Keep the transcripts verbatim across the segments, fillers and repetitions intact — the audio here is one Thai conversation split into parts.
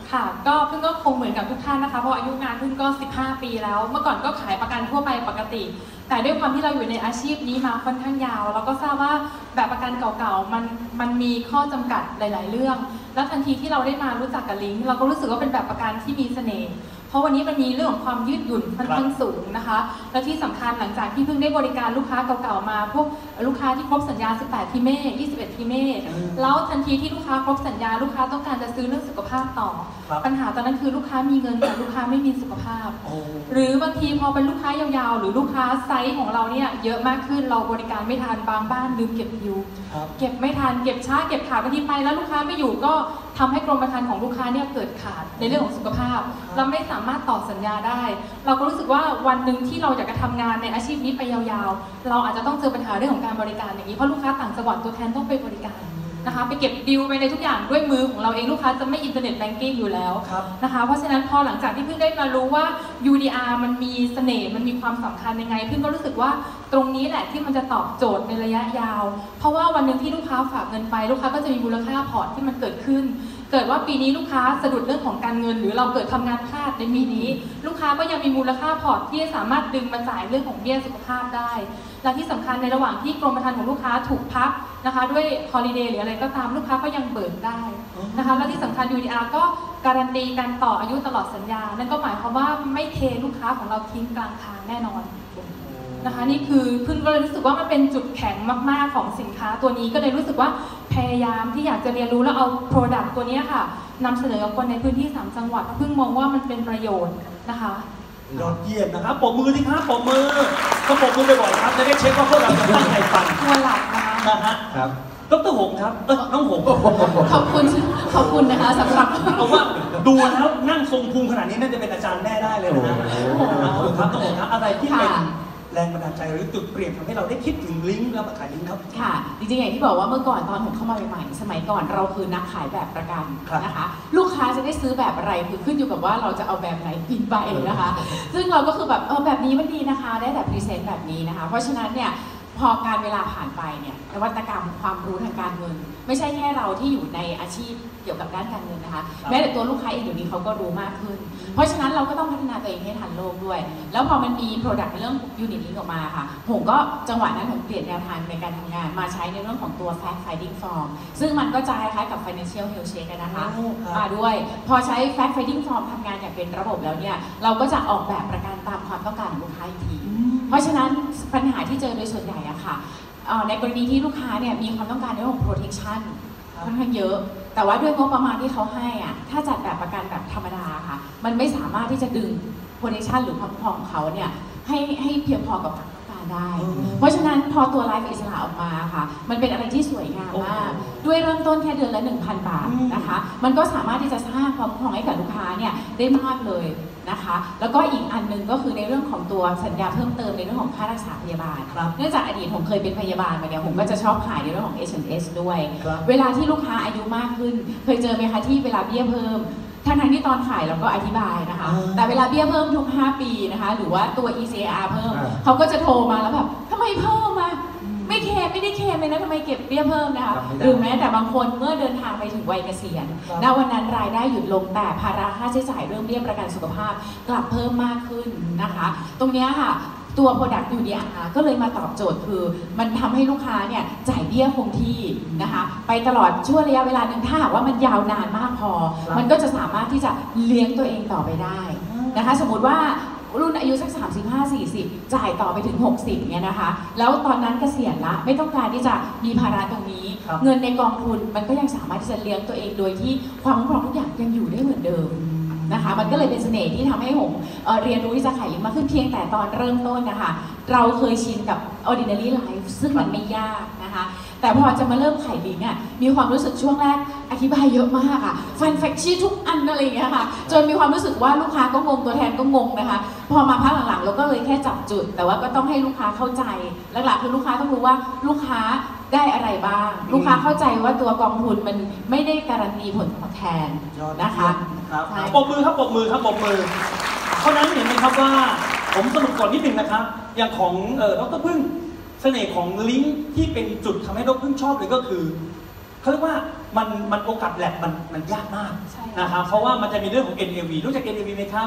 ค่ะก็เพิ่งก็คงเหมือนกับทุกท่านนะคะเพราะอายุงานเพิ่งก็สิบห้าปีแล้วเมื่อก่อนก็ขายประกันทั่วไปปกติแต่ด้วยความที่เราอยู่ในอาชีพนี้มาค่อนข้างยาวเราก็ทราบว่าแบบประกันเก่าๆมันมันมีข้อจำกัดหลายๆเรื่องแล้วทันทีที่เราได้มารู้จักกับลิงก์เราก็รู้สึกว่าเป็นแบบประกันที่มีเสน่ห์เพราะวันนี้มันมีเรื่องของความยืดหยุ่นค่อนข้างสูงนะคะและที่สำคัญหลังจากที่เพิ่งได้บริการลูกค้าเก่าๆมาพวกลูกค้าที่ครบสัญญาสิบแปดทีเม่ยี่สิบเอ็ดทีเม่แล้วทันทีที่ลูกค้าครบสัญญาลูกค้าต้องการจะซื้อเรื่องสุขภาพต่อปัญหาตอนนั้นคือลูกค้ามีเงินแต่ลูกค้าไม่มีสุขภาพหรือบางทีพอเป็นลูกค้ายาวๆหรือลูกค้าไซส์ของเราเนี่ยเยอะมากขึ้นเราบริการไม่ทันบางบ้านลืมเก็บคิวเก็บไม่ทันเก็บช้าเก็บขาดบางทีไปแล้วลูกค้าไม่อยู่ก็ทำให้กรมธรรม์ของลูกค้าเนี่ยเกิดขาดในเรื่องของสุขภาพเราไม่สามารถต่อสัญญาได้เราก็รู้สึกว่าวันหนึ่งที่เราอยากจะทำงานในอาชีพนี้ไปยาวๆเราอาจจะต้องเจอปัญหาเรื่องของการบริการอย่างนี้เพราะลูกค้าต่างจังหวัดตัวแทนต้องไปบริการนะคะไปเก็บดิวไปในทุกอย่างด้วยมือของเราเองลูกค้าจะไม่อินเทอร์เน็ตแบงกิ้งอยู่แล้วนะคะเพราะฉะนั้นพอหลังจากที่เพิ่งได้มารู้ว่า ยู ดี อาร์ มันมีเสน่ห์มันมีความสำคัญยังไงเพิ่งก็รู้สึกว่าตรงนี้แหละที่มันจะตอบโจทย์ในระยะยาวเพราะว่าวันหนึ่งที่ลูกค้าฝากเงินไปลูกค้าก็จะมีมูลค่าพอร์ตที่มันเกิดขึ้นเกิดว่าปีนี้ลูกค้าสะดุดเรื่องของการเงินหรือเราเกิดทำงานพลาดในปีนี้ลูกค้าก็ยังมีมูลค่าพอร์ตที่สามารถดึงมาจ่ายเรื่องของเบี้ยสุขภาพได้และที่สำคัญในระหว่างที่กรมธรรม์ของลูกค้าถูกพักนะคะด้วยฮอลิเดย์หรืออะไรก็ตามลูกค้าก็ยังเบิกได้นะคะและที่สำคัญ ยู ดี อาร์ ก็การันตีการต่ออายุตลอดสัญญานั่นก็หมายความว่าไม่เทลูกค้าของเราทิ้งกลางทางแน่นอนนะคะนี่คือเพิ่งก็เลยรู้สึกว่ามันเป็นจุดแข็งมากๆของสินค้าตัวนี้ก็เลยรู้สึกว่าพยายามที่อยากจะเรียนรู้แล้วเอา Product ตัวนี้ค่ะนำเสนอกับคนในพื้นที่สามจังหวัดเพิ่งมองว่ามันเป็นประโยชน์นะคะยอดเยี่ยมนะครับปรบมือที่ครับปรบมือก็ปรบมือบ่อยๆครับจะได้เช็คว่าพวกเราจะตั้งใจฟังตัวหลักนะคะนะฮะครับดร.หงครับเออน้องหงขอบคุณขอบคุณนะคะสำหรับเอาว่าดูแล้วนั่งทรงพุงขนาดนี้น่าจะเป็นอาจารย์แม่ได้เลยนะครับต้องบอกนะอะไรที่เป็นแรงบันดาลใจหรือจุดเปลี่ยนทำให้เราได้คิดถึงลิงก์แล้วมาขายลิงก์ครับค่ะจริงๆอย่างที่บอกว่าเมื่อก่อนตอนผมเข้ามาใหม่ๆสมัยก่อนเราคือนักขายแบบประกันนะคะลูกค้าจะได้ซื้อแบบอะไรคือขึ้นอยู่กับว่าเราจะเอาแบบไหนบินไปนะคะซึ่งเราก็คือแบบเออแบบนี้มันดีนะคะได้แบบพรีเซนต์แบบนี้นะคะเพราะฉะนั้นเนี่ยพอการเวลาผ่านไปเนี่ยนวัตกรรมความรู้ทางการเงินไม่ใช่แค่เราที่อยู่ในอาชีพเกี่ยวกับด้านการเงินนะคะแม้แต่ตัวลูกค้าเองเดี๋ยวนี้เขาก็รู้มากขึ้นเพราะฉะนั้นเราก็ต้องพัฒนาตัวเองให้ทันโลกด้วยแล้วพอมันมีโปรดักต์ในเรื่อง Unit Link ออกมาค่ะผมก็จังหวะนั้นผมเปลี่ยนแนวทางในการทำงานมาใช้ในเรื่องของตัว Fact Finding Form ซึ่งมันก็จะคล้ายๆกับ Financial Health Check นะคะมาด้วยพอใช้ Fact Finding Form ทำงานอย่างเป็นระบบแล้วเนี่ยเราก็จะออกแบบประกันตามความต้องการของลูกค้าอีกทีเพราะฉะนั้นปัญหาที่เจอโดยส่วนใหญ่อะค่ะในกรณีที่ลูกค้าเนี่ยมีความต้องการในเรื่องของ protection ค่อนข้างเยอะแต่ว่าด้วยงบประมาณที่เขาให้อ่ะถ้าจัดแบบประกันแบบธรรมดาค่ะมันไม่สามารถที่จะดึง protection หรือความคุ้มครองของเขาเนี่ยให้ให้เพียงพอกับความต้องการได้เพราะฉะนั้นพอตัวไลฟ์อิสระออกมาค่ะมันเป็นอะไรที่สวยงามมากด้วยเริ่มต้นแค่เดือนละ หนึ่งพัน บาทนะคะมันก็สามารถที่จะสร้างความคุ้มครองให้กับลูกค้าเนี่ยได้มากเลยนะคะแล้วก็อีกอันนึงก็คือในเรื่องของตัวสัญญาเพิ่มเติมในเรื่องของค่ารักษาพยาบาลเนื่องจากอดีตผมเคยเป็นพยาบาลมาเนี่ยผมก็จะชอบขายในเรื่องของ เอช เอ็น เอส ด้วยเวลาที่ลูกค้าอายุมากขึ้นเคยเจอไหมคะที่เวลาเบี้ยเพิ่มทั้งที่ตอนขายเราก็อธิบายนะคะแต่เวลาเบี้ยเพิ่มทุกห้าปีนะคะหรือว่าตัว อี ซี อาร์ เพิ่มเขาก็จะโทรมาแล้วแบบทำไมเพิ่มมาไม่เคไม่ได้เคเลยนะทำไมเก็บเบี้ยเพิ่มนะคะหรือแม้แต่บางคนเมื่อเดินทางไปถึงวัยเกษียณณวันนั้นรายได้หยุดลงแต่ภาระค่าใช้จ่ายเรื่องเบี้ยประกันสุขภาพกลับเพิ่มมากขึ้นนะคะตรงนี้ค่ะตัว Product ยู ดี อาร์ ก็เลยมาตอบโจทย์คือมันทำให้ลูกค้าเนี่ยจ่ายเบี้ยคงที่นะคะไปตลอดช่วงระยะเวลาหนึ่งถ้าหากว่ามันยาวนานมากพอมันก็จะสามารถที่จะเลี้ยงตัวเองต่อไปได้นะคะสมมติว่ารุ่นอายุสัก สามสิบห้า สี่สิบ จ่ายต่อไปถึง หกสิบเนี่ยนะคะแล้วตอนนั้นเกษียณละไม่ต้องการที่จะมีภาระตรงนี้เงินในกองทุนมันก็ยังสามารถที่จะเลี้ยงตัวเองโดยที่ความคุ้มครองทุกอย่างยังอยู่ได้เหมือนเดิมนะคะมันก็เลยเป็นเสน่ห์ที่ทำให้ผม เอ่อ เรียนรู้ที่จะขายลิงก์มากขึ้นเพียงแต่ตอนเริ่มต้นนะคะเราเคยชินกับ ordinary life ซึ่งมันไม่ยากนะคะแต่พอจะมาเริ่มขายลิงก์อ่ะมีความรู้สึกช่วงแรกอธิบายเยอะมากอ่ะฟันแฟกชี่ทุกอันอะไรอย่างเงี้ยค่ะจนมีความรู้สึกว่าลูกค้าก็งงตัวแทนก็งงนะคะพอมาพักหลังๆเราก็เลยแค่จับจุดแต่ว่าก็ต้องให้ลูกค้าเข้าใจหลักๆคือลูกค้าต้องรู้ว่าลูกค้าได้อะไรบ้างลูกค้าเข้าใจว่าตัวกองทุนมันไม่ได้การันตีผลตอบแทนนะคะปรบมือครับปรบมือครับปรบมือเพราะนั้นเห็นไหมครับว่าผมสรุปก่อนนิดนึงนะครับอย่างของเออดร.พึ่งเสน่ห์ของลิงก์ที่เป็นจุดทำให้ดร.พึ่งชอบเลยก็คือเขาเรียกว่ามันมันโอกาสแลบมันมันยากมากนะครับเพราะว่ามันจะมีเรื่องของ เอ็น เอ วี รู้จัก เอ็น เอ วี ไหมครับ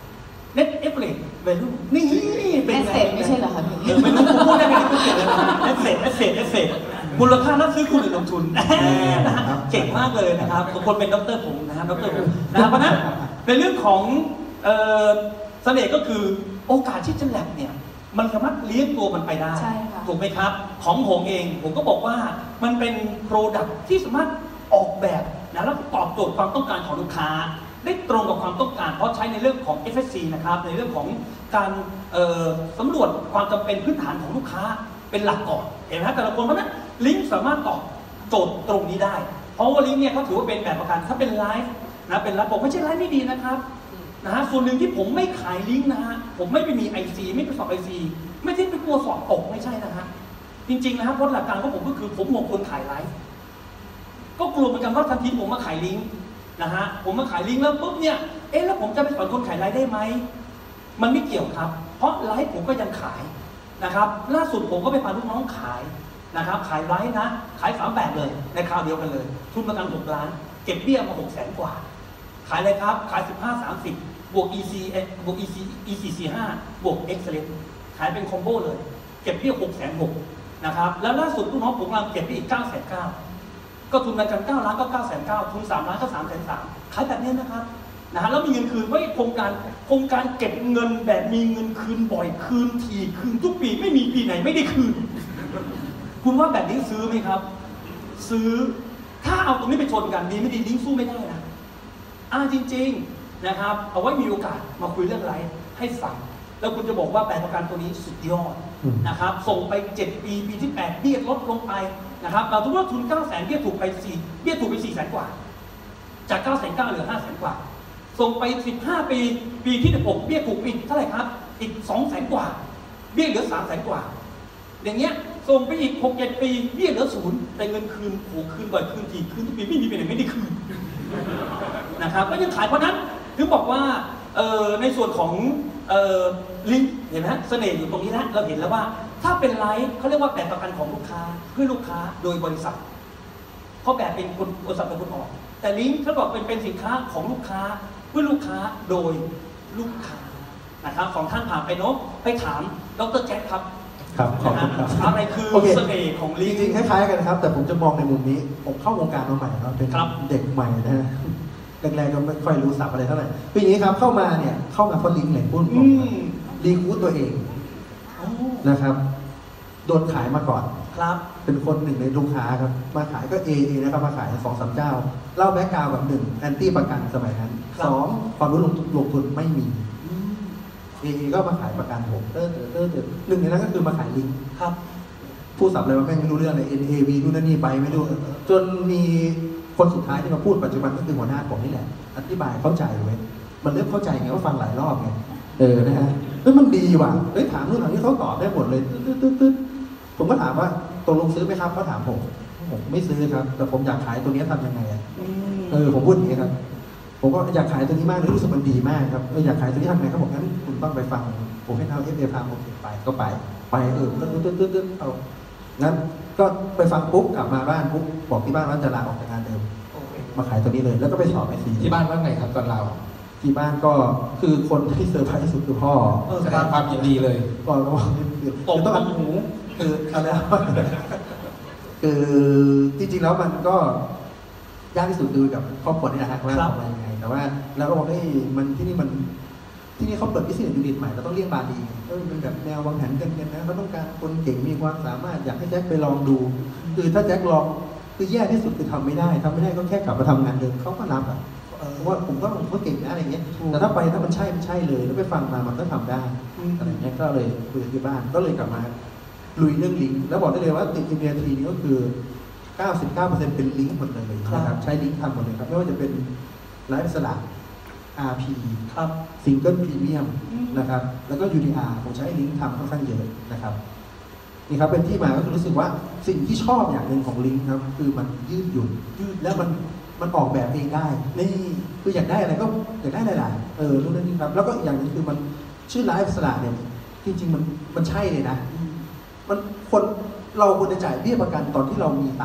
Net Average Value นี่เป็นแอสไงเซทไม่ใช่เหรอคะพี่เออไม่รู้ผมพูดได้ไหมพูดเก่งเลยนะแอสเซทแอสเซทแอสเซทมูลค่านักซื้อคุณหรือลงทุนนะฮะเก่งมากเลยนะครับคนเป็นด็อกเตอร์ผมนะครับด็อกเตอร์ผมนะครับเพราะนั้นในเรื่องของเอ่อเสน่ห์ก็คือโอกาสที่จะแลบเนี่ยมันสามารถเลี้ยงตัวมันไปได้ใช่ค่ะถูกไหมครับของผมเองผมก็บอกว่ามันเป็นโปรดักต์ที่สามารถออกแบบนะแล้วตอบโจทย์ความต้องการของลูกค้าได้ตรงกับความต้องการเพราะใช้ในเรื่องของ เอฟ เอส ซี นะครับในเรื่องของการสำรวจความจำเป็นพื้นฐานของลูกค้าเป็นหลักก่อนเห็นไหมแต่ละคนเพราะนั้นลิงก์สามารถตอบโจทย์ตรงนี้ได้เพราะว่าลิงก์เนี่ยเขาถือว่าเป็นแบบประกันถ้าเป็นไลฟ์นะเป็นไลฟ์ผมไม่ใช่ไลฟ์ไม่ดีนะครับนะฮะส่วนหนึ่งที่ผมไม่ขายลิงก์นะฮะผมไม่ไปมี ไอ ซี ไม่ไปสอบ ไอ ซี ไม่ได้ไปกลัวสอบตกไม่ใช่นะฮะจริงๆนะครับเพราะหลักการของผมก็คือผมมองคนขายไลฟ์ก็กลัวเหมือนกันว่าทันทีผมมาขายลิงก์นะฮะผมมาขายลิงก์แล้วปุ๊บเนี่ยเอ๊ะแล้วผมจะไปสอนคนขายไลฟ์ได้ไหมมันไม่เกี่ยวครับเพราะไลฟ์ผมก็ยังขายนะครับล่าสุดผมก็ไปพาลูกน้องขายนะครับขายไลฟ์นะขายสามแบบเลยในคราวเดียวกันเลยทุนประกันหกล้านเก็บเบี้ยมาหกแสนกว่าขายอะไรครับขายสิบห้า สามสิบบวก อี ซี บวก อี ซี อี ซี สี่ห้าบวก Excellent ขายเป็นคอมโบเลยเก็บเบี้ยหกแสนหกนะครับแล้วล่าสุดลูกน้องผมกำลังเก็บไปอีกเก้าแสนเก้าก็ทุนประกันเก้าล้านก็เก้าแสนเก้าทุนสามล้านก็สามแสนสามขายแบบนี้นะครับนะฮะแล้วมีเงินคืนไม่โครงการโครงการเก็บเงินแบบมีเงินคืนบ่อยคืนทีคืนทุกปีไม่มีปีไหนไม่ได้คืนคุณว่าแบบนี้ซื้อไหมครับซื้อถ้าเอาตรงนี้ไปชนกันดีไม่ดีลิงก์สู้ไม่ได้นะอ่าจริงๆนะครับเอาไว้มีโอกาสมาคุยเรื่องไลฟ์ให้ฟังแล้วคุณจะบอกว่าแปลประกันตัวนี้สุดยอดนะครับส่งไปเจ็ดปีปีที่แปดเบี้ยลดลงไปนะครับเราทุกว่าทุนเก้าแสนเบี้ยถูกไปสี่เบี้ยถูกไปสี่แสนกว่าจากเก้าแสนเก้าเหลือห้าแสนกว่าส่งไปสิบห้าปีปีที่หกเบี้ยถูกอีกเท่าไหร่ครับอีกสองแสนกว่าเบี้ยเหลือสามแสนกว่าอย่างเงี้ยส่งไปอีกหกเจ็ดปีเบี้ยเหลือศูนย์แต่เงินคืนโหคืนบ่อยคืนทีคืนทุกปีไม่มีไปไหนไม่ได้คืนนะครับก็ยังขายเพราะนั้นถึงบอกว่าในส่วนของลิงก์เห็นไหมเสน่ห์อยู่ตรงนี้นะเราเห็นแล้วว่าถ้าเป็นไลฟ์เขาเรียกว่าแบบประกันของลูกค้าเพื่อลูกค้าโดยบริษัทเขาแบบเป็นคนบริษัทเป็นคนออกแต่ลิงก์เขาบอกเป็นเป็นสินค้าของลูกค้าเพื่อลูกค้าโดยลูกค้านะครับของท่านผ่านไปเนาะไปถามดร.แจ็คครับครับขอบคุณครับอะไรคือเสน่ห์ของลิงก์จริงๆคล้ายๆกันครับแต่ผมจะมองในมุมนี้ผมเข้าวงการมาใหม่ครับเป็นเด็กใหม่นะฮะแรกๆก็ไม่ค่อยรู้ศัพท์อะไรเท่าไหร่ปีนี้ครับเข้ามาเนี่ยเข้ามาเพราะลิงก์เลยพูดตรงรีคูดตัวเองนะครับโดนขายมาก่อนครับเป็นคนหนึ่งในลูกค้าครับมาขายก็เอเอนะครับมาขายสองสามเจ้าเล่าแบ็กกราวด์แบบหนึ่งแอนตี้ประกันสมัยนั้นสองความรู้ลงลงทุนไม่มีเอเอก็มาขายประกันผมเตอร์เตอร์เตอร์หนึ่งในนั้นก็คือมาขายลิงก์ครับผู้สับอะไรมาแม่งไม่รู้เรื่องเลย เอ็น เอ วี นู่นนั่นนี่ไปไม่รู้จนมีคนสุดท้ายที่มาพูดปัจจุบันก็คือหัวหน้าผมนี่แหละอธิบายเข้าใจไว้มันเริ่มเข้าใจไงว่าฟังหลายรอบไงเออนะฮะเฮ้ยมันดีว่ะเฮ้ยถามนู่นถามนี่เขาตอบได้หมดเลยตึ๊ดตึ๊ดตึ๊ดผมก็ถามว่าตกลงซื้อไหมครับเขาถามผมผมไม่ซื้อครับแต่ผมอยากขายตัวนี้ทำยังไงอ่ะเออผมพูดอย่างนี้ครับผมก็อยากขายตัวนี้มากเลยรู้สึกมันดีมากครับเอออยากขายตัวนี้ทำไงเขาบอกงั้นคุณต้องไปฟังผมให้เอาเอฟเอพาผมไปก็ไปไปเออตึ๊ดตึ๊ดตึ๊ดตึ๊ดเอางั้นก็ไปฟังปุ๊บกลับมาบ้านปุ๊บบอกที่บ้านว่าจะลาออกจากงานเดิมมาขายตัวนี้เลยแล้วก็ไปสอบไอซีที่บ้านว่าไงครับตอนเราที่บ้านก็คือคนที่เซอร์ไพรส์ที่สุดคือพ่อแสดงความยินดีเลยพ่อก็บอกตบต้องหูคืออะไรคือจริงๆแล้วมันก็ยากที่สุดคือกับครอบครัวนี่นะฮะว่าทำอะไรยังไงแต่ว่าแล้วก็บอกเฮ้ยมันที่นี่มันที่นี่เขาเปิดบิสเนสยูนิตใหม่เราต้องเรียกบาดีเออเป็นแบบแนววางแผนกันกันนะเขาต้องการคนเก่งมีความสามารถอยากให้แจ็คไปลองดูคือถ้าแจ็คลองคือแย่ที่สุดคือทำไม่ได้ทำไม่ได้ก็แค่กลับมาทำงานเดิมเขาก็รับอ่ะเพราะว่าผมก็ผมก็เก่งนะอะไรเงี้ยแต่ถ้าไปถ้ามันใช่มันใช่เลยแล้วไปฟังมามันก็ทำได้อะไรเงี้ยก็เลยคุยที่บ้านก็เลยกลับมาลุยเรื่องลิงก์แล้วบอกได้เลยว่าติดอินเดียทีนี้ก็คือ เก้าสิบเก้าเปอร์เซ็นต์ เป็นลิงก์หมดเลยนะครับใช้ลิงก์ทำหมดเลยครับไม่ว่าจะเป็นไลฟ์สลัก อาร์ พีครับซิงเกิลพรีเมียมนะครับแล้วก็ ยู ดี อาร์ ผมใช้ลิงก์ทำค่อนข้างเยอะนะครับนี่ครับเป็นที่มาก็คือรู้สึกว่าสิ่งที่ชอบอย่างหนึ่งของลิงก์ครับคือมันยืดหยุ่นยืดแล้วมันมันออกแบบเองได้นี่คืออยากได้อะไรก็อยากได้หลายๆเออรู้นั่นนี่ครับแล้วก็อีกอย่างนึงคือมันชื่อไลฟ์สลักเนี่ยจริงๆมันมันใช่เลยนะมันคนเราควรจะจ่ายเบี้ยประกันตอนที่เรามีตังค์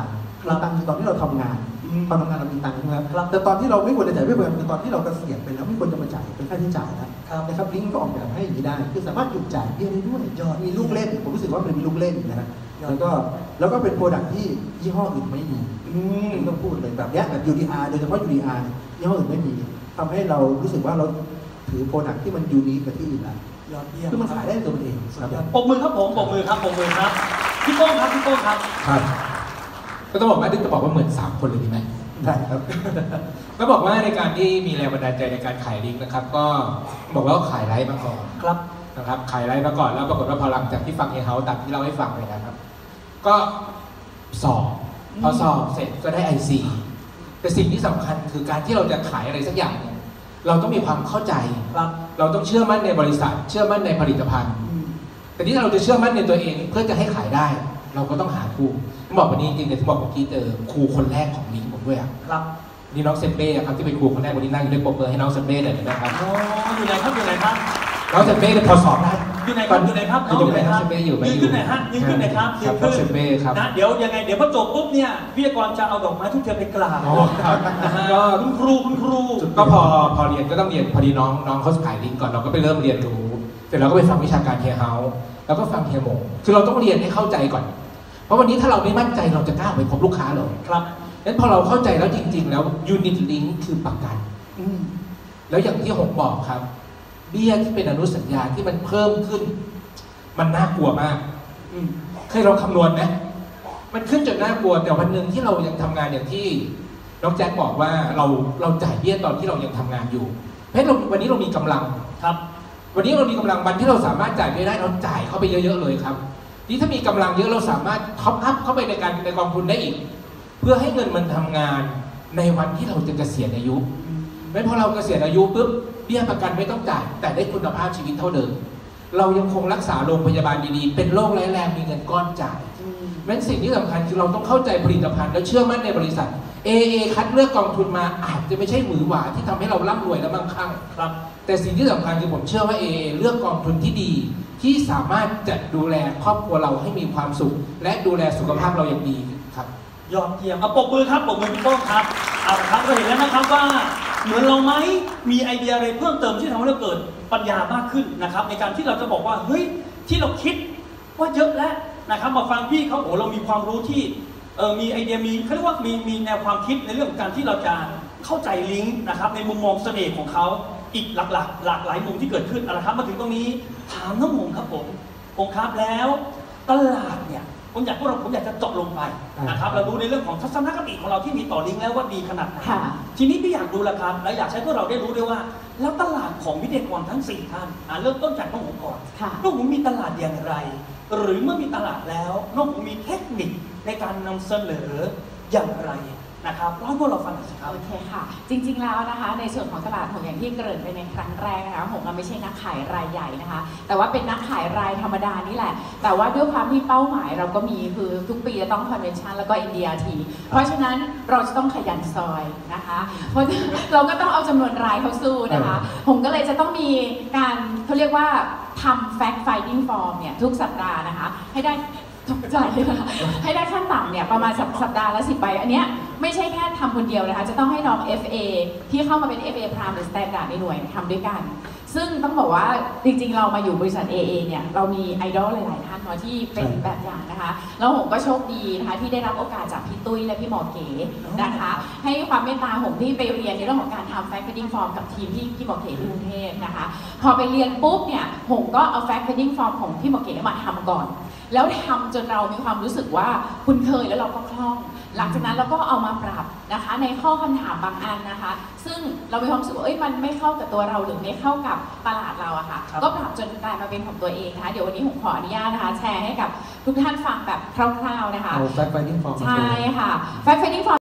มีตังค์คือตอนที่เราทำงานอืมตอนทำงานเรามีตังค์ใช่ไหมครับแต่ตอนที่เราไม่ควรจะจ่ายไม่ควรคือตอนที่เราเกษียณไปแล้วไม่ควรจะมาจ่ายเป็นค่าใช้จ่ายนะครับ นะครับลิงก์ก็ออกแบบให้อย่างนี้ได้คือสามารถหยุดจ่ายเบี้ยได้ด้วยยอดมีลูกเล่นผมรู้สึกว่ามันมีลูกเล่นนะฮะแล้วก็แล้วก็เป็นโปรดักที่ยี่ห้ออื่นไม่มีอืมต้องพูดเลยแบบเนี้ยแบบ ยู ดี อาร์ โดยเฉพาะ ยู ดี อาร์ ยี่ห้ออื่นไม่มีทำให้เรารู้สึกว่าเราถือโปรดักที่มันยูนิคกว่าที่อื่นแล้วยอดเยี่ยมคือมันขายได้ตัวมันเองครับปรบมือครับผมปรบมือครับปรบมือครับพี่โป้งครับพี่โป้งครับครับก็ต้องบอกว่าดึงจะบอกว่าเหมือนสามคนเลยดีไหมได้ครับก็บอกว่าในการที่มีแรงบันดาลใจในการขายลิงก์นะครับ ก็บอกว่าขายไลฟ์มาก่อนครับนะครับขายไลฟ์มาก่อนแล้วปรากฏว่าพอหลังจากที่ฟังเฮเฮาส์ตามที่เล่าให้ฟังเลยนะครับ ก็สอบพอสอบเสร็จก็ได้ ไอ ซี แต่สิ่งที่สำคัญคือการที่เราจะขายอะไรสักอย่างเนี่ยเราต้องมีความเข้าใจครับเราต้องเชื่อมั่นในบริษัท เชื่อมั่นในผลิตภัณฑ์อืมแต่ที่เราจะเชื่อมั่นในตัวเองเพื่อจะให้ขายได้ เราก็ต้องหาครูผมบอกวันนี้จริงๆแต่ที่บอกเมื่อกี้เจอครูคนแรกของลิงก์ผมด้วยอ่ะครับนี่น้องเซมเบ้ครับที่เป็นครูคนแรกวันนี้นั่งอยู่ด้วยปรบมือให้น้องเซมเบ้หน่อยนะครับอ๋ออยู่ไหนครับอยู่ไหนครับน้องเซมเบ้เนี่ยพอสอบได้อยู่ไหนครับอยู่ไหนครับอยู่ไหนครับเซมเบ้อยู่ไหมยืนขึ้นไหนฮะยืนขึ้นไหนครับครับน้องเซมเบ้ครับนะเดี๋ยวยังไงเดี๋ยวพอจบปุ๊บเนี่ยวิทยากรจะเอาดอกไม้ทุกเทียนไปกราบอ๋อครับนะฮะก็คุณครูคุณครูก็พอพอเรียนก็ต้องเรียนพอดีน้องน้องเขาขายลิงก์ก่อนเราก็ไปเริ่มเรียนรู้เสร็จเราก็ไปฟังวิชาการเฮียเฮาส์แล้วก็ฟังเฮียหมงคือเราต้องเรียนให้เข้าใจก่อน เพราะวันนี้ถ้าเราไม่มั่นใจเราจะกล้าไปพบลูกค้าเหรอครับงั้นพอเราเข้าใจแล้วจริง ๆ แล้วยูนิตลิงก์คือประกันอืมแล้วอย่างที่หงบอกครับ เบี้ยที่เป็นอนุสัญญาที่มันเพิ่มขึ้น มันน่ากลัวมากอืมเคยลองคำนวณไหมมันขึ้นจนน่ากลัวแต่วันหนึ่งที่เรายังทำงานอย่างที่น้องแจ็คบอกว่าเราเราจ่ายเบี้ยตอนที่เรายังทำงานอยู่เพราะฉะนั้นวันนี้เรามีกำลังครับวันนี้เรามีกำลังวันที่เราสามารถจ่ายเบี้ยได้เราจ่ายเข้าไปเยอะๆเลยครับนี่ถ้ามีกำลังเยอะเราสามารถท็อปอัพเข้าไปในการในกองทุนได้อีก เพื่อให้เงินมันทำงานในวันที่เราจะเกษียณอายุไม่พอเราเกษียณอายุปุ๊บเบี้ยประกันไม่ต้องจ่ายแต่ได้คุณภาพชีวิตเท่าเดิมเรายังคงรักษาโรงพยาบาลดีๆเป็นโรคร้ายแรงมีเงินก้อนจ่ายแม้นสิ่งที่สำคัญคือเราต้องเข้าใจผลิตภัณฑ์และเชื่อมั่นในบริษัท เอ เอ คัดเลือกกองทุนมาอาจจะไม่ใช่หมือหวาที่ทำให้เราร่ำรวยและมั่งคั่งครับแต่สิ่งที่สำคัญคือผมเชื่อว่า เอ เอ เลือกกองทุนที่ดี ที่สามารถจะดูแลครอบครัวเราให้มีความสุข และดูแลสุขภาพเราอย่างดีครับยอดเยี่ยมเอาปรบมือครับปรบมือพี่โป้งครับเอาละครับเราเห็นแล้วนะครับว่าเหมือนเราไหมมีไอเดียอะไรเพิ่มเติมที่ทำให้เราเกิดปัญญามากขึ้นนะครับในการที่เราจะบอกว่าเฮ้ยที่เราคิดว่าเยอะแล้วนะครับมาฟังพี่เขาโอ้เรามีความรู้ที่เออมีไอเดียมีเขาเรียกว่ามีมีแนวความคิดในเรื่องของการที่เราจะเข้าใจลิงก์นะครับในมุมมองเสน่ห์ของเขาอีกหลักๆหลากหลายมุมที่เกิดขึ้นเอาละครับมาถึงตรงนี้ถามน้องหงครับผมองค์ครับแล้วตลาดเนี่ยผมอยากพวกเราผมอยากจะเจาะลงไปนะครับเรารู้ในเรื่องของทัศนคติของเราที่มีต่อลิงก์แล้วว่าดีขนาดไหนค่ะทีนี้พี่อยากรู้ละครับและอยากให้พวกเราได้รู้ด้วยว่า แล้วตลาดของวิทยากรทั้งสี่ท่านอ่ะเริ่มต้นจากน้องหงก่อนค่ะน้องหงมีตลาดอย่างไร หรือเมื่อมีตลาดแล้วน้องหงมีเทคนิคในการนำเสนออย่างไรนะครับเล่าให้พวกเราฟังหน่อยสิครับโอเคค่ะ จริงๆแล้วนะคะในส่วนของตลาดผมอย่างที่เกริ่นไปในครั้งแรกนะคะผมไม่ใช่นักขายรายใหญ่นะคะ แต่ว่าเป็นนักขายรายธรรมดานี่แหละ แต่ว่าด้วยความที่เป้าหมายเราก็มีคือทุกปีจะต้องคอนเวนชั่นแล้วก็ เอ็น ดี อาร์ ที เพราะฉะนั้นเราจะต้องขยันซอยนะคะเพราะเราก็ต้องเอาจำนวนรายเข้าสู้นะคะ ผมก็เลยจะต้องมีการเขาเรียกว่าทำ fact finding form เนี่ยทุกสัปดาห์นะคะให้ได้ตกใจเลยค่ะให้ได้ขั้นต่ำเนี่ยประมาณสัปสัปดาห์ละสิบใบอันเนี้ยไม่ใช่แค่ทำคนเดียวนะคะจะต้องให้น้อง เอฟ เอ ที่เข้ามาเป็น เอฟ เอ Prime หรือ Standard ในหน่วยทำด้วยกัน ซึ่งต้องบอกว่าจริงๆเรามาอยู่บริษัท เอ เอ เนี่ยเรามีไอดอลหลายๆท่านเนาะที่เป็นแบบอย่างนะคะแล้วผมก็โชคดีนะคะที่ได้รับโอกาสจากพี่ตุ้ยและพี่หมอเก๋นะคะให้ความเมตตาผมที่ไปเรียนในเรื่องของการทำ fact finding form กับทีมที่พี่หมอเก๋ที่กรุงเทพนะคะพอไปเรียนปุ๊บเนี่ยผมก็เอา fact finding form ของพี่หมอเก๋มาทำก่อนแล้วทำจนเรามีความรู้สึกว่าคุ้นเคยแล้วเราก็คล่องหลังจากนั้นเราก็เอามาปรับนะคะในข้อคำถามบางอันนะคะซึ่งเรามีความรู้สึกว่าเอ้ยมันไม่เข้ากับตัวเราหรือไม่เข้ากับตลาดเราอะค่ะก็ปรับจนกลายมาเป็นของตัวเองนะคะเดี๋ยววันนี้ผมขออนุญาตนะคะแชร์ให้กับทุกท่านฟังแบบคร่าวๆนะคะเอา fact finding form มาโชว์ใช่ค่ะ fact finding form